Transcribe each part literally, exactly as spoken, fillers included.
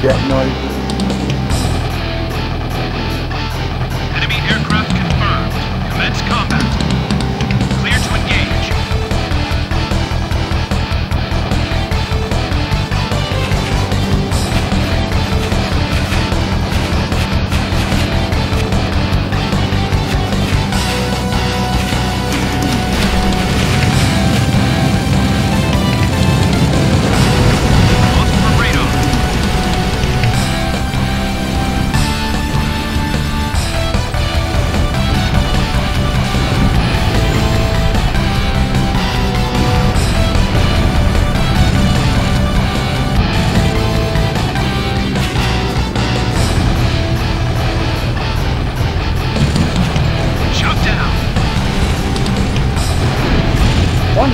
jet noises. Enemy aircraft confirmed. Commence combat. Clear to engage. Lost for radar. Shot down. One.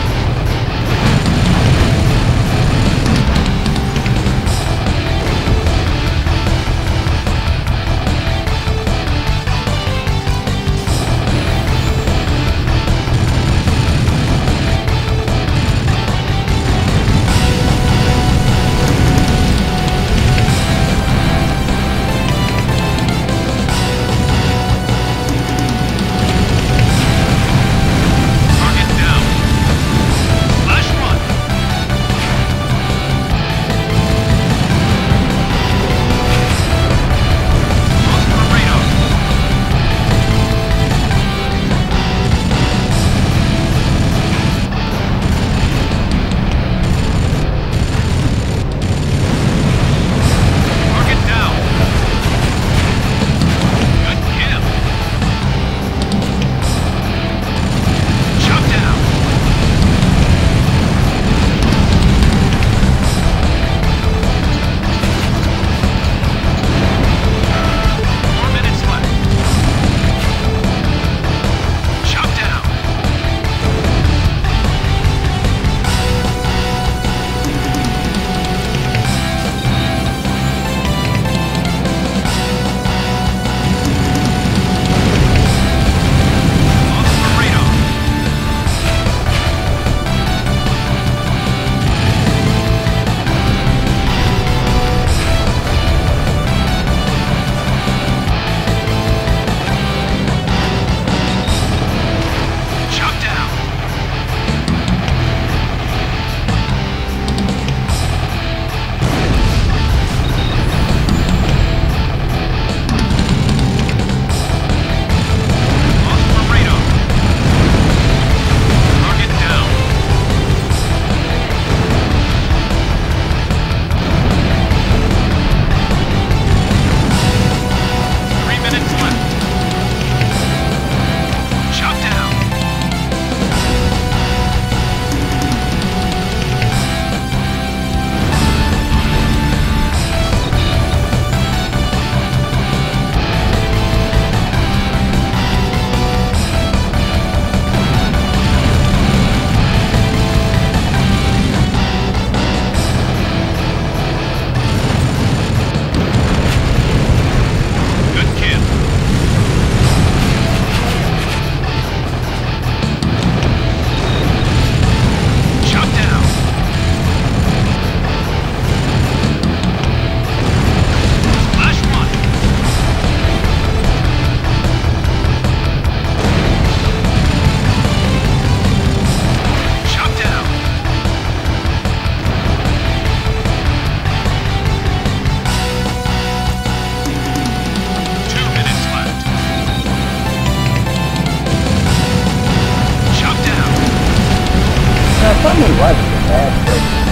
Target down. Flash one. Lost for radar. Target down. Good kill. Shot down. Four minutes left. Shot down. Lost for radar. Shot down. Lost for radar. Target down. Three minutes left. Shot down. Good kill. Shot down. Flash one. Shot down. Two minutes left. Shot down. Now, something was a bad place.